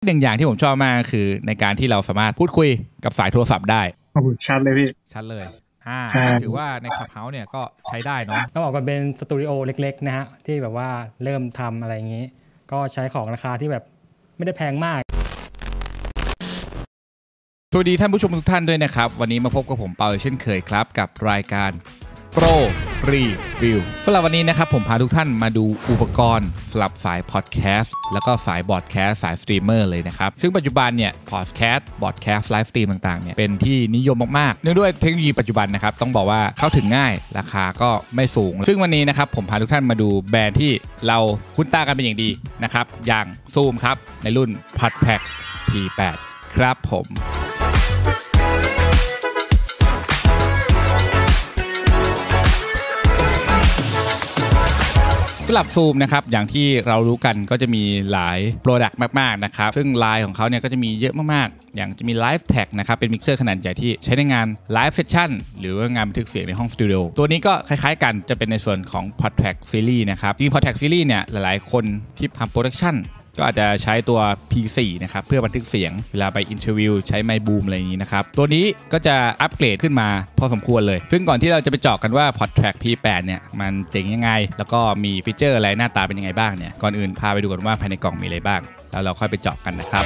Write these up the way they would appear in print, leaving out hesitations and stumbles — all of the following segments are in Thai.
หนึ่งอย่างที่ผมชอบมากคือในการที่เราสามารถพูดคุยกับสายโทรศัพท์ได้ชัดเลยพี่ชัดเลยถือว่าใน Clubhouse เนี่ยก็ใช้ได้เนาะต้องบอกว่าเป็นสตูดิโอเล็กๆนะฮะที่แบบว่าเริ่มทำอะไรอย่างนี้ก็ใช้ของราคาที่แบบไม่ได้แพงมากสวัสดีท่านผู้ชมทุกท่านด้วยนะครับวันนี้มาพบกับผมเปาเช่นเคยครับกับรายการโปรรีวิวสำหรับวันนี้นะครับผมพาทุกท่านมาดูอุปกรณ์สำหรับสายพอดแคสต์แล้วก็สายบอดแคสต์สายสตรีมเมอร์เลยนะครับซึ่งปัจจุบันเนี่ยพอดแคสต์บอดแคสต์ไลฟ์สตรีมต่างๆเนี่ยเป็นที่นิยมมากๆเนื่องด้วยเทคโนโลยีปัจจุบันนะครับต้องบอกว่าเข้าถึงง่ายราคาก็ไม่สูงซึ่งวันนี้นะครับผมพาทุกท่านมาดูแบรนด์ที่เราคุ้นตากันเป็นอย่างดีนะครับอย่าง Zoom ครับในรุ่น PodPack P8 ครับผมสำหรับ Zoom นะครับอย่างที่เรารู้กันก็จะมีหลาย Product มากๆนะครับซึ่งไลน์ของเขาเนี่ยก็จะมีเยอะมากๆอย่างจะมี Live Tag นะครับเป็นมิกเซอร์ขนาดใหญ่ที่ใช้ในงาน Live Session หรือว่างานบันทึกเสียงในห้องสตูดิโอตัวนี้ก็คล้ายๆกันจะเป็นในส่วนของ PodPack Series นะครับจริง PodPack Series เนี่ยหลายๆคนที่ทำโปรดักชั่นก็อาจจะใช้ตัว P4 นะครับเพื่อบันทึกเสียงเวลาไปอินเทอร์วิวใช้ไมค์บูมอะไรอย่างนี้นะครับตัวนี้ก็จะอัปเกรดขึ้นมาพอสมควรเลยซึ่งก่อนที่เราจะไปเจาะกันว่า PodTrack P8 เนี่ยมันเจ๋งยังไงแล้วก็มีฟีเจอร์อะไรหน้าตาเป็นยังไงบ้างเนี่ยก่อนอื่นพาไปดูกันว่าภายในกล่องมีอะไรบ้างแล้วเราค่อยไปเจาะกันนะครับ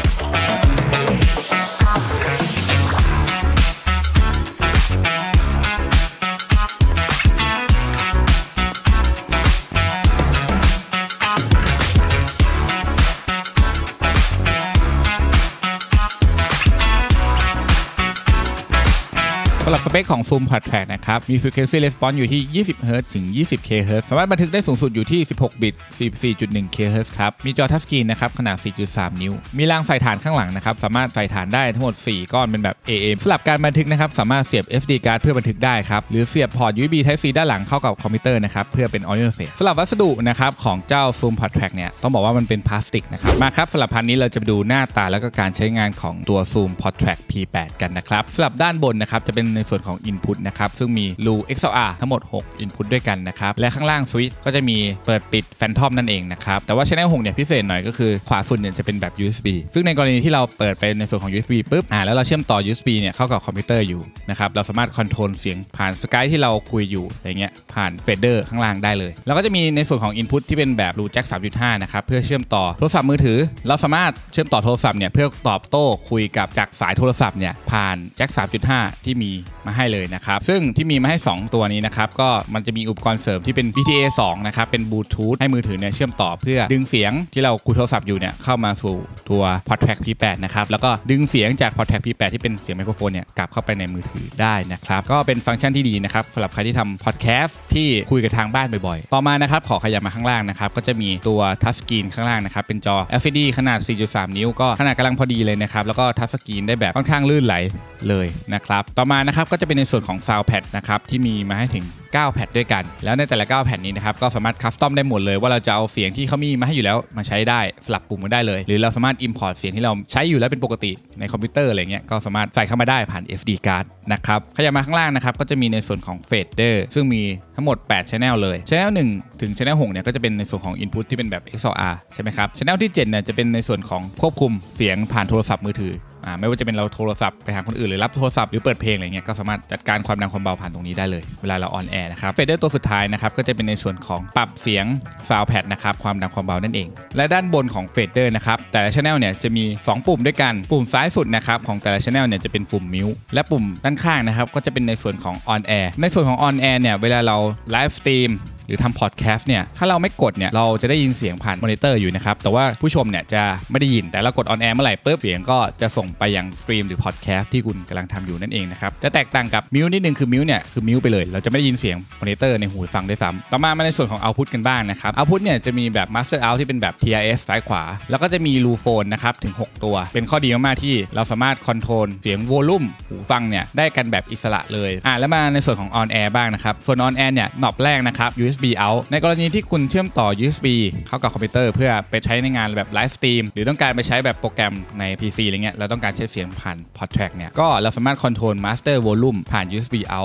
สำหรับสเปคของ Zoom PodTrack นะครับมี Frequency Response อยู่ที่ 20Hz ถึง 20kHz สามารถบันทึกได้สูงสุดอยู่ที่ 16 บิต 44.1kHz ครับมีจอทัชสกรีนนะครับขนาด 4.3 นิ้วมีรางใส่ฐานข้างหลังนะครับสามารถใส่ฐานได้ทั้งหมด 4 ก้อนเป็นแบบ AM สำหรับการบันทึกนะครับสามารถเสียบ SD card เพื่อบันทึกได้ครับหรือเสียบพอร์ต USB Type C ด้านหลังเข้ากับคอมพิวเตอร์นะครับเพื่อเป็น Audio Interface สำหรับวัสดุนะครับของเจ้า Zoom PodTrack เนี่ยต้องบอกว่ามันเป็นพลาสติกนะครับมาครับสำหรับพันนี้เราจะไปดูหน้าตาแล้วก็การใช้งานของตัว Zoom PodTrack P8 กันนะครับสำหรับด้านบนนะครับจะเป็นในส่วนของ Inputนะครับซึ่งมีรู XLR ทั้งหมด6 Input ด้วยกันนะครับและข้างล่างสวิตช์ก็จะมีเปิดปิด Phantom นั่นเองนะครับแต่ว่า Channel 6เนี่ยพิเศษหน่อยก็คือขวาสุดเนี่ยจะเป็นแบบ USB ซึ่งในกรณีที่เราเปิดไปในส่วนของ USB ปุ๊บแล้วเราเชื่อมต่อ USB เนี่ยเข้ากับคอมพิวเตอร์อยู่นะครับเราสามารถคอนโทรลเสียงผ่าน Skype ที่เราคุยอยู่อะไรเงี้ยผ่านเฟดเดอร์ข้างล่างได้เลยแล้วก็จะมีในส่วนของ Input ที่เป็นแบบรูแจ็ค 3.5 นะครับเพื่อเชื่อมต่อโทรศัพท์มือถือเราสามารถเชื่อมต่อโทรศัพท์เนี่ยเพื่อตอบโต้คุยกับจากสายโทรศัพท์เนี่ยผ่านแจ็ค 3.5 ที่มีมาให้เลยนะครับซึ่งที่มีมาให้2ตัวนี้นะครับก็มันจะมีอุปกรณ์เสริมที่เป็น VTA 2 นะครับเป็นบลูทูธให้มือถือเนี่ยเชื่อมต่อเพื่อดึงเสียงที่เราคุยโทรศัพท์อยู่เนี่ยเข้ามาสู่ตัว PodTrack P8 นะครับแล้วก็ดึงเสียงจาก PodTrack P8 ที่เป็นเสียงไมโครโฟนเนี่ยกลับเข้าไปในมือถือได้นะครับก็เป็นฟังก์ชันที่ดีนะครับสำหรับใครที่ทำพอดแคสต์ที่คุยกับทางบ้านบ่อยๆต่อมานะครับขอขยับมาข้างล่างนะครับก็จะมีตัวทัชสกรีนข้างล่างนะครับเป็นจอ LCD ขนาด 4.3 นิ้วก็ขนาดกำลังพอดีเลยนะครับแล้วก็ทัชสกรีนได้แบบค่อนข้างลื่นไหลเลยนะครับต่อมานะครับก็จะเป็นในส่วนของ Sound Pad นะครับที่มีมาให้ถึง9 แพดด้วยกันแล้วในแต่ละ9 แพดนี้นะครับก็สามารถคัสตอมได้หมดเลยว่าเราจะเอาเสียงที่เขามีมาให้อยู่แล้วมาใช้ได้สลับปุ่มกันได้เลยหรือเราสามารถ import เสียงที่เราใช้อยู่แล้วเป็นปกติในคอมพิวเตอร์อะไรเงี้ยก็สามารถใส่เข้ามาได้ผ่าน SD card นะครับขยับมาข้างล่างนะครับก็จะมีในส่วนของ fader ซึ่งมีทั้งหมด8 channel เลย channel 1 ถึง channel 6เนี่ยก็จะเป็นในส่วนของ input ที่เป็นแบบ XLR ใช่ไหมครับ channel ที่7เนี่ยจะเป็นในส่วนของควบคุมเสียงผ่านโทรศัพท์มือถือไม่ว่าจะเป็นเราโทรศัพท์ไปหาคนอื่นหรือรับโทรศัพท์หรือเปิดเพลงอะไรเงี้ยก็สามารถจัดการความดังความเบาผ่านตรงนี้ได้เลยเวลาเราออนแอร์นะครับเฟดเดอร์ตัวสุดท้ายนะครับก็จะเป็นในส่วนของปรับเสียง Sound Pad นะครับความดังความเบานั่นเองและด้านบนของเฟดเดอร์นะครับแต่ละ Channel เนี่ยจะมี2ปุ่มด้วยกันปุ่มซ้ายสุดนะครับของแต่ละ Channel เนี่ยจะเป็นปุ่มมิวและปุ่มด้านข้างนะครับก็จะเป็นในส่วนของ On Air ในส่วนของ On Air เนี่ยเวลาเราไลฟ์สตรีมหรือทำพอดแคสต์เนี่ยถ้าเราไม่กดเนี่ยเราจะได้ยินเสียงผ่านมอนิเตอร์อยู่นะครับแต่ว่าผู้ชมเนี่ยจะไม่ได้ยินแต่เรากดออนแอร์เมื่อไหร่ปุ๊บเสียงก็จะส่งไปยังสตรีมหรือพอดแคสต์ที่คุณกำลังทำอยู่นั่นเองนะครับจะแตกต่างกับมิวนิดนึงคือมิวเนี่ยคือมิวไปเลยเราจะไม่ได้ยินเสียงมอนิเตอร์ในหูฟังด้วยซ้ำต่อมาในส่วนของเอาท์พุตกันบ้างนะครับเอาท์พุตเนี่ยจะมีแบบมาสเตอร์เอาท์ที่เป็นแบบ TRS ซ้ายขวาแล้วก็จะมีรูโฟนนะครับถึง6ตัวเป็นข้อดีมากๆที่เราสามารถคอนโทรลเสียงโวลูมหูฟังเนี่ยได้กันแบบอิสระเลยแล้วมาในส่วนของออนแอร์บ้างนะครับส่วนออนแอร์เนี่ยหนอบแรกนะครับ USB out ในกรณีที่คุณเชื่อมต่อ USB เข้ากับคอมพิวเตอร์เพื่อไปใช้ในงานแบบไลฟ์สตรีมหรือต้องการไปใช้แบบโปรแกรมใน PC อะไรเงี้ยเราต้องการใช้เสียงผ่าน PodTrack เนี่ยก็เราสามารถคอนโทรล Master Volume ผ่าน USB out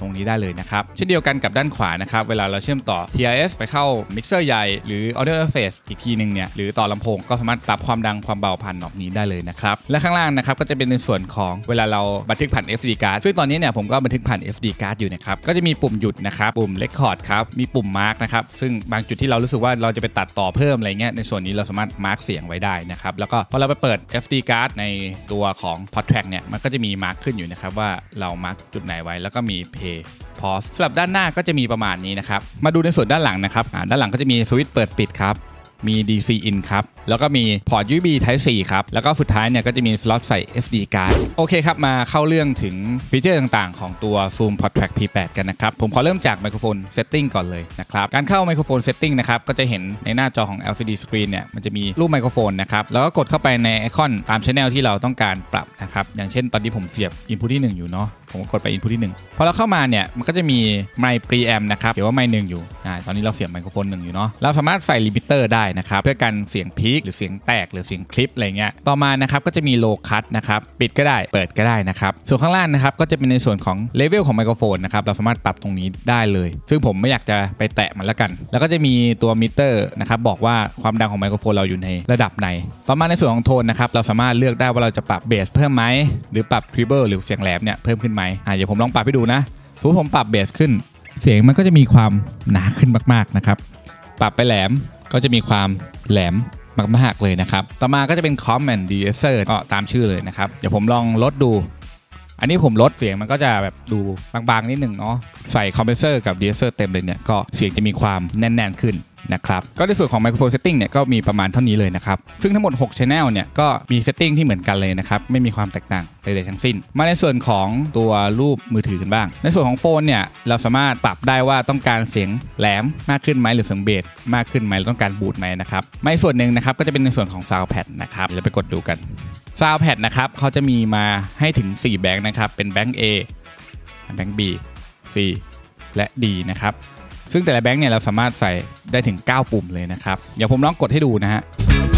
ตรงนี้ได้เลยนะครับเช่นเดียวกันกับด้านขวานะครับเวลาเราเชื่อมต่อ TRS ไปเข้ามิกเซอร์ใหญ่หรือ Audio Interface อีกทีนึงเนี่ยหรือต่อลำโพงก็สามารถปรับความดังความเบาผ่านน็อบนี้ได้เลยนะครับและข้างล่างนะครับก็จะเป็นในส่วนของเวลาเราบันทึกผ่าน SD card ซึ่งตอนนี้เนี่ยผมก็บันทึกผ่าน SD card อยู่นะครับก็จะมีปุ่มหยุดนะครับปุ่ม Record ครับมีปุ่ม Mark นะครับซึ่งบางจุดที่เรารู้สึกว่าเราจะไปตัดต่อเพิ่มอะไรเงี้ยในส่วนนี้เราสามารถ Mark เสียงไว้ได้นะครับแล้วก็พอเราไปเปิด SD card ในตัวของ PodTrack เนี่ยมันก็จะมี Mark ขึ้นอยู่นะครับว่าเรา Mark จุดไหนไว้แล้วก็มี Play Pause สำหรับด้านหน้าก็จะมีประมาณนี้นะครับมาดูในส่วนด้านหลังนะครับด้านหลังก็จะมีสวิตช์เปิดปิดครับมี DC in ครับแล้วก็มีพอร์ต USB Type C ครับแล้วก็สุดท้ายเนี่ยก็จะมีสล็อตใส่ SD card โอเคครับมาเข้าเรื่องถึงฟีเจอร์ต่างๆของตัว Zoom PodTrack P8 กันนะครับผมขอเริ่มจากไมโครโฟน Setting ก่อนเลยนะครับการเข้าไมโครโฟน Setting นะครับก็จะเห็นในหน้าจอของ LCD Screen เนี่ยมันจะมีรูปไมโครโฟนนะครับแล้วก็กดเข้าไปในไอคอนตาม Channel ที่เราต้องการปรับนะครับอย่างเช่นตอนนี้ผมเสียบ Input ที่1อยู่เนาะผมกดไป Input ที่1พอเราเข้ามาเนี่ยมันก็จะมีไมค์ Preamp นะครับเดี๋ยวว่าไมค์1อยู่ตอนนี้เราเสียบไมโครโฟน1อยู่เนาะเราสามารถใส่ลิมิเตอร์ได้นะครับเพื่อกันเสียงพีคหรือเสียงแตกหรือเสียงคลิปอะไรเงี้ยต่อมานะครับก็จะมีโลคัทนะครับปิดก็ได้เปิดก็ได้นะครับส่วนข้างล่างนะครับก็จะเป็นในส่วนของเลเวลของไมโครโฟนนะครับเราสามารถปรับตรงนี้ได้เลยซึ่งผมไม่อยากจะไปแตะมันแล้วกันแล้วก็จะมีตัวมิเตอร์นะครับบอกว่าความดังของไมโครโฟนเราอยู่ในระดับไหนต่อมาในส่วนของโทนนะครับเราสามารถเลือกได้ว่าเราจะปรับเบสเพิ่มไหมหรือปรับทริเบิลหรือเสียงแหลมเนี่ยเพิ่มขึ้นไหมเดี๋ยวผมลองปรับให้ดูนะผมปรับเบสขึ้นเสียงมันก็จะมีความหนาขึ้นมากๆนะครับปรับไปแหลมก็จะมีความแหลมมากๆเลยนะครับต่อมาก็จะเป็น Comp and De-esser ก็ตามชื่อเลยนะครับเดี๋ยวผมลองลดดูอันนี้ผมลดเสียงมันก็จะแบบดูบางๆนิดหนึ่งเนาะใส่ Compressor กับ De-esser เต็มเลยเนี่ยก็เสียงจะมีความแน่นๆขึ้นนะครับก็ในส่วนของ Microphone Setting เนี่ยก็มีประมาณเท่านี้เลยนะครับซึ่งทั้งหมด6 Channel เนี่ยก็มี Setting ที่เหมือนกันเลยนะครับไม่มีความแตกต่างใดๆทั้งสิ้นมาในส่วนของตัวรูปมือถือกันบ้างในส่วนของโฟนเนี่ยเราสามารถปรับได้ว่าต้องการเสียงแหลมมากขึ้นไหมหรือเสียงเบสมากขึ้นไหมหรือต้องการบูทไหมนะครับไม่ส่วนหนึ่งนะครับก็จะเป็นในส่วนของ Sound Pad นะครับเดี๋ยวไปกดดูกัน Sound Pad นะครับเขาจะมีมาให้ถึง4แบงค์นะครับเป็นแบงค์ A แบงค์ B C และ D นะครับซึ่งแต่ละแบงค์เนี่ยเราสามารถใส่ได้ถึง9ปุ่มเลยนะครับเดี๋ยวผมลองกดให้ดูนะฮะ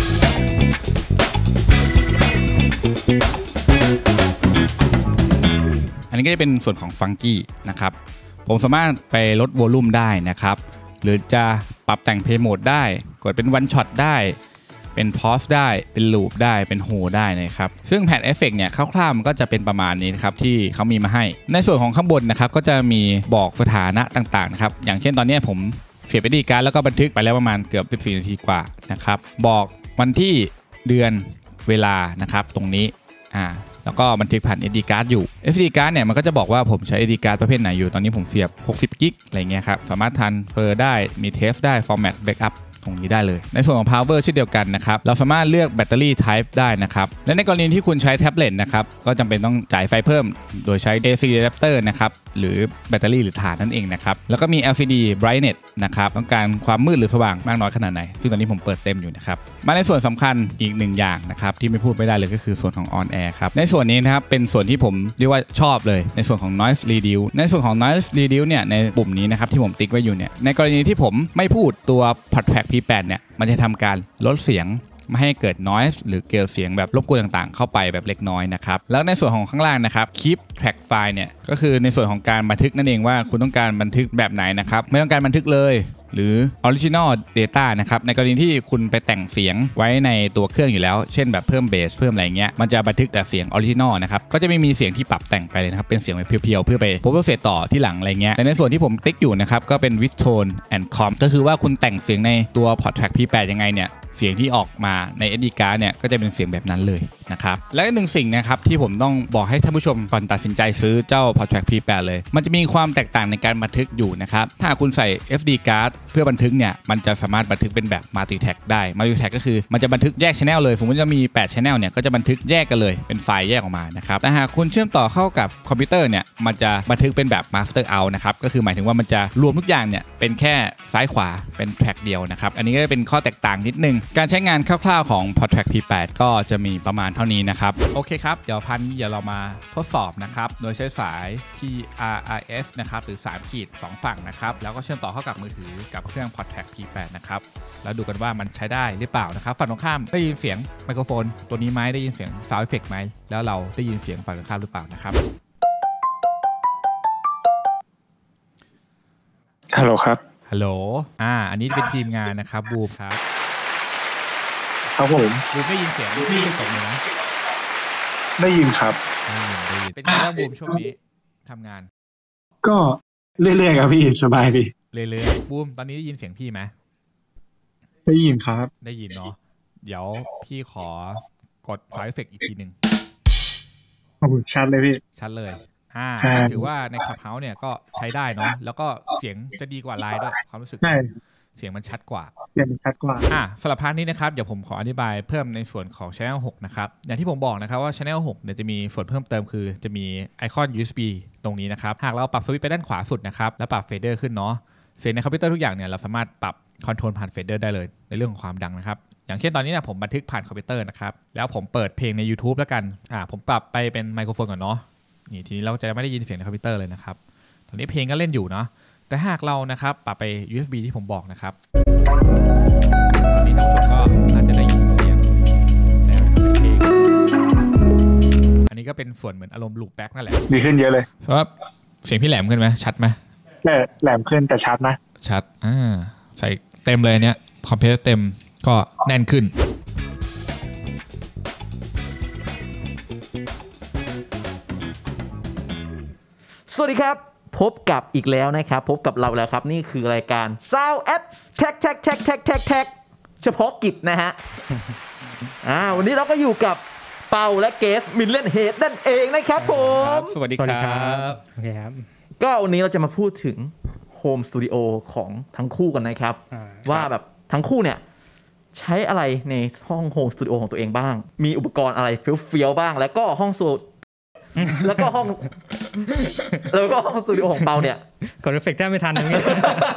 อันนี้ก็จะเป็นส่วนของฟังกี้นะครับผมสามารถไปลดโวลูมได้นะครับหรือจะปรับแต่งเพลย์โหมดได้กดเป็นวันช็อตได้เป็นพอสได้เป็นลูปได้เป็นโฮได้นะครับซึ่งแพดเอฟเฟกต์เนี่ยคร่าวๆมันก็จะเป็นประมาณนี้นะครับที่เขามีมาให้ในส่วนของข้างบนนะครับก็จะมีบอกสถานะต่างๆนะครับอย่างเช่นตอนนี้ผมเสียบ SD card แล้วก็บันทึกไปแล้วประมาณเกือบ14 นาทีกว่านะครับบอกวันที่เดือนเวลานะครับตรงนี้แล้วก็บันทึกผ่าน SD card อยู่ SD card เนี่ยมันก็จะบอกว่าผมใช้ SD card ประเภทไหนอยู่ตอนนี้ผมเสียบ60 กิกอะไรเงี้ยครับสามารถtransferได้มีเทสได้ format backupตรงนี้ได้เลยในส่วนของ power เช่นเดียวกันนะครับเราสามารถเลือกแบตเตอรี่ type ได้นะครับและในกรณีที่คุณใช้แท็บเล็ตนะครับก็จำเป็นต้องจ่ายไฟเพิ่มโดยใช้ AC adapter นะครับหรือแบตเตอรี่หรือถ่านนั่นเองนะครับแล้วก็มี LCD brightness นะครับต้องการความมืดหรือสว่างมากน้อยขนาดไหนซึ่งตอนนี้ผมเปิดเต็มอยู่นะครับมาในส่วนสำคัญอีก1อย่างนะครับที่ไม่พูดไม่ได้เลยก็คือส่วนของ on air ครับในส่วนนี้นะครับเป็นส่วนที่ผมเรียกว่าชอบเลยในส่วนของ noise reduce ในส่วนของ noise reduce เนี่ยในปุ่มนี้นะครับที่ผมติ๊กไว้อยู่เนี่ยในกรณีที่ผมไม่พูดตัว PodTrack P8 เนี่ยมันจะทำการลดเสียงไม่ให้เกิด noise หรือเกลเสียงแบบรบกวนต่างๆเข้าไปแบบเล็กน้อยนะครับแล้วในส่วนของข้างล่างนะครับ keep track file เนี่ยก็คือในส่วนของการบันทึกนั่นเองว่าคุณต้องการบันทึกแบบไหนนะครับไม่ต้องการบันทึกเลยหรือ original data นะครับในกรณีที่คุณไปแต่งเสียงไว้ในตัวเครื่องอยู่แล้วเช่นแบบเพิ่มเบสเพิ่มอะไรเงี้ยมันจะบันทึกแต่เสียง original นะครับก็จะไม่มีเสียงที่ปรับแต่งไปเลยนะครับเป็นเสียงแบบเพียวๆเพื่อไป process ต่อที่หลังอะไรเงี้ยแต่ในส่วนที่ผมติ๊กอยู่นะครับก็เป็น with tone and comp ก็คือว่าคุณแต่งเสียงในตัว PodTrack P8 ยังไงเนี่ยเสียงที่ออกมาใน SD card เนี่ยก็จะเป็นเสียงแบบนั้นเลยนะครับและอีกหนึ่งสิ่งนะครับที่ผมต้องบอกให้ท่านผู้ชมก่อนตัดสินใจซื้อเจ้า PodTrack P8 เลยมันจะมีความแตกต่างในการบันทึกอยู่นะครับถ้าคุณใส่ SD card เพื่อบันทึกเนี่ยมันจะสามารถบันทึกเป็นแบบ Multi Track ได้ Multi Track ก็คือมันจะบันทึกแยก Channel เลยสมมติจะมี8 Channel เนี่ยก็จะบันทึกแยกกันเลยเป็นไฟล์แยกออกมานะครับแต่หากคุณเชื่อมต่อเข้ากับคอมพิวเตอร์เนี่ยมันจะบันทึกเป็นแบบ Master Out นะครับก็คือหมายถึงว่ามันจะรวมทุกอย่างเนี่ยเป็นแค่ซ้ายขวาเป็นแทร็กเดียวนะครับอันนี้ก็เป็นข้อแตกต่างนิดนึงการใช้งานคร่าวๆของ PodTrack P8 ก็จะมีประมาณเท่านี้นะครับโอเคครับเดี๋ยวเรามาทดสอบนะครับโดยใช้สาย TRRS นะครับหรือ3 ขีด 2 ฝั่งนะครับแล้วก็เชื่อมต่อเข้ากับมือถือกับเครื่อง PodTrack P8 นะครับแล้วดูกันว่ามันใช้ได้หรือเปล่านะครับฝั่งตรงข้ามได้ยินเสียงไมโครโฟนตัวนี้ไหมได้ยินเสียง Sound Effect ไหมแล้วเราได้ยินเสียงฝั่งตรงข้ามหรือเปล่านะครับฮัลโหลครับฮัลโหลอันนี้เป็นทีมงานนะครับบูมครับครับผมบูมได้ยินเสียงพี่ตกเลยนะได้ยินครับได้ยินเป็นไงบ้างบูมช่วงนี้ทำงานก็เรื่อยๆครับพี่สบายดีเรื่อยๆบูมตอนนี้ได้ยินเสียงพี่ไหมได้ยินครับได้ยินเนาะเดี๋ยวพี่ขอกดไฟล์เอฟเฟกต์อีกทีนึงชัดเลยพี่ชัดเลยถือว่าใน Clubhouse เนี่ยก็ใช้ได้เนาะแล้วก็เสียงจะดีกว่าไลน์ด้วยความรู้สึกเสียงมันชัดกว่าสำหรับพาร์ทนี้นะครับเดี๋ยวผมขออธิบายเพิ่มในส่วนของ Channel 6 นะครับอย่างที่ผมบอกนะครับว่า Channel 6เนี่ยจะมีส่วนเพิ่มเติมคือจะมีไอคอน USB ตรงนี้นะครับหากเราปรับสวิตช์ไปด้านขวาสุดนะครับแล้วปรับเฟเดอร์ขึ้นเนาะเสียงในคอมพิวเตอร์ทุกอย่างเนี่ยเราสามารถปรับคอนโทรลผ่านเฟเดอร์ได้เลยในเรื่องของความดังนะครับอย่างเช่นตอนนี้เนี่ยผมบันทึกผ่านคอมพิวเตอร์นะครับแล้วผมเปิดเพลงใน YouTube แล้วกันผมปรับไปเป็นไมโครโฟนก่อนเนาะนี่ทีนี้เราจะไม่ได้ยินเสียงในคอมพิวเตอร์เลยนะครับตอนนี้เพลงก็เล่นอยู่เนาะแต่หากเรานะครับปรับไป USB ที่ผมบอกนะครับตอนนี้ท่านผู้ชมก็น่าจะได้ยินเสียงแล้วนะครับเพลงอันนี้ก็เป็นส่วนเหมือนอารมณ์ลูปแบ็กนั่นแหละดีขึ้นเยอะเลยเพราะว่าเสียงพี่แหลมขึ้นไหมชัดไหมแหลมขึ้นแต่ชัดนะชัดใส่เต็มเลยเนี่ยคอมเพรสเต็มก็แน่นขึ้นสวัสดีครับพบกับอีกแล้วนะครับพบกับเราแล้วครับนี่คือรายการ Sound at Tech เฉพาะกิจนะฮะวันนี้เราก็อยู่กับเปาและเกสมิลเลนเฮดนั่นเองนะครับผมสวัสดีครับโอเคครับก็วันนี้เราจะมาพูดถึงโฮมสตูดิโอของทั้งคู่กันนะครับว่าแบบทั้งคู่เนี่ยใช้อะไรในห้องโฮมสตูดิโอของตัวเองบ้างมีอุปกรณ์อะไรเฟี้ยวๆบ้างแล้วก็ห้องแล้วก็ห้องสตูดิโอของเปาเนี่ยกดเอฟเฟกต์แทบไม่ทันอย่างงี้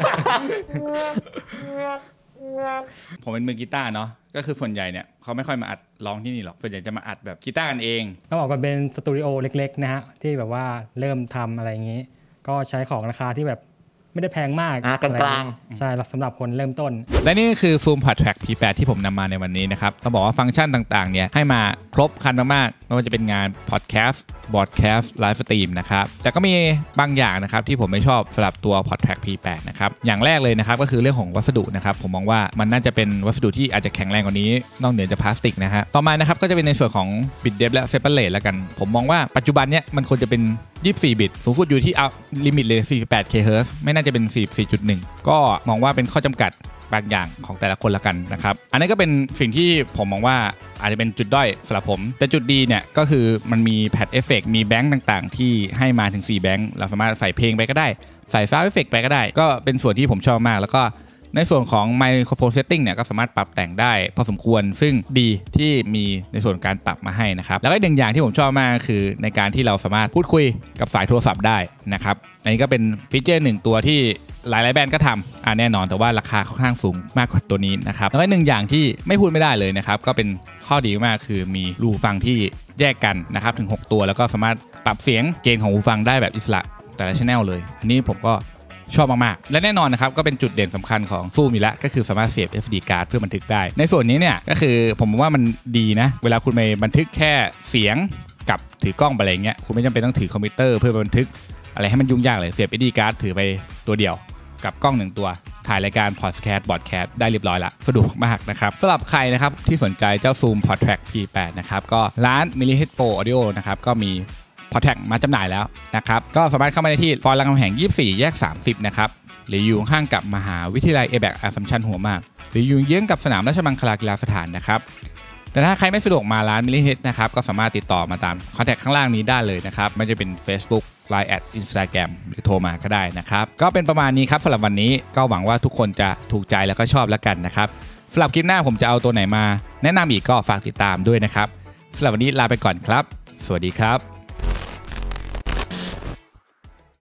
ผมเป็นมือกีตาร์เนาะก็คือส่วนใหญ่เนี่ยเขาไม่ค่อยมาอัดร้องที่นี่หรอกส่วนใหญ่จะมาอัดแบบกีตาร์กันเองก็บอกว่าเป็นสตูดิโอเล็กๆนะฮะที่แบบว่าเริ่มทำอะไรอย่างงี้ก็ใช้ของราคาที่แบบไม่ได้แพงมากกลางๆใช่สำหรับคนเริ่มต้นและนี่คือ Zoom PodTrack P8 ที่ผมนำมาในวันนี้นะครับต้องบอกว่าฟังก์ชันต่างๆเนี่ยให้มาครบครันมากๆไม่ว่าจะเป็นงาน Podcast Broadcast Live Stream นะครับแต่ก็มีบางอย่างนะครับที่ผมไม่ชอบสำหรับตัว PodTrack P8 นะครับอย่างแรกเลยนะครับก็คือเรื่องของวัสดุนะครับผมมองว่ามันน่าจะเป็นวัสดุที่อาจจะแข็งแรงกว่านี้นอกเหนือจากพลาสติกนะฮะต่อมานะครับก็จะเป็นในส่วนของ Bit Depth และ Separate แล้วกันผมมองว่าปัจจุบันเนี่ยมันควรจะเป็น24 บิตสูงสุดอยู่ที่ลิมิตเลย48 kHz ไม่น่าจะเป็น44.1 ก็มองว่าเป็นข้อจำกัดบางอย่างของแต่ละคนละกันนะครับอันนี้ก็เป็นสิ่งที่ผมมองว่าอาจจะเป็นจุดด้อยสำหรับผมแต่จุดดีเนี่ยก็คือมันมีแพดเอฟเฟกต์มีแบงค์ต่างๆที่ให้มาถึง4แบงค์เราสามารถใส่เพลงไปก็ได้ใส่ซาวด์เอฟเฟกต์ไปก็ได้ก็เป็นส่วนที่ผมชอบมากแล้วก็ในส่วนของไมโครโฟนเซตติ้งเนี่ยก็สามารถปรับแต่งได้พอสมควรซึ่งดีที่มีในส่วนการปรับมาให้นะครับแล้วก็หนึ่งอย่างที่ผมชอบมากคือในการที่เราสามารถพูดคุยกับสายโทรศัพท์ได้นะครับอันนี้ก็เป็นฟีเจอร์หนึ่งตัวที่หลายๆแบรนด์ก็ทำแน่นอนแต่ว่าราคาค่อนข้างสูงมากกว่าตัวนี้นะครับแล้วก็หนึ่งอย่างที่ไม่พูดไม่ได้เลยนะครับก็เป็นข้อดีมากคือมีรูฟังที่แยกกันนะครับถึง6ตัวแล้วก็สามารถปรับเสียงเกณฑ์ของหูฟังได้แบบอิสระแต่ละ channel เลยอันนี้ผมก็ชอบมากๆและแน่นอนนะครับก็เป็นจุดเด่นสำคัญของZoomอีกแล้วก็คือสามารถเสียบ SD card เพื่อบันทึกได้ในส่วนนี้เนี่ยก็คือผมว่ามันดีนะเวลาคุณไปบันทึกแค่เสียงกับถือกล้องอะไรเงี้ยคุณไม่จำเป็นต้องถือคอมพิวเตอร์เพื่อบันทึกอะไรให้มันยุ่งยากเลยเสียบ SD card ถือไปตัวเดียวกับกล้อง1ตัวถ่ายรายการ Podcast Broadcast ได้เรียบร้อยละสะดวกมากนะครับสำหรับใครนะครับที่สนใจเจ้า Zoom PodTrack P8 นะครับก็ร้าน Millihead Pro Audio นะครับก็มีPodTrack มาจำหน่ายแล้วนะครับก็สามารถเข้ามาได้ที่ซอยรามคำแหง24แยก30นะครับหรืออยู่ข้างกับมหาวิทยาลัย ABAC Assumption หัวหมากหรืออยู่เยื้องกับสนามราชมังคลากีฬาสถานนะครับแต่ถ้าใครไม่สะดวกมาร้าน Millihead นะครับก็สามารถติดต่อมาตามคอนแทคข้างล่างนี้ได้เลยนะครับไม่ว่าจะเป็น Facebook Line Instagram หรือโทรมาก็ได้นะครับก็เป็นประมาณนี้ครับสำหรับวันนี้ก็หวังว่าทุกคนจะถูกใจแล้วก็ชอบแล้วกันนะครับสำหรับคลิปหน้าผมจะเอาตัวไหนมาแนะนำอีกก็ฝากติดตามด้วยนะครับสำหรับวันนี้ลาไปก่อนครับสวัสดีครับ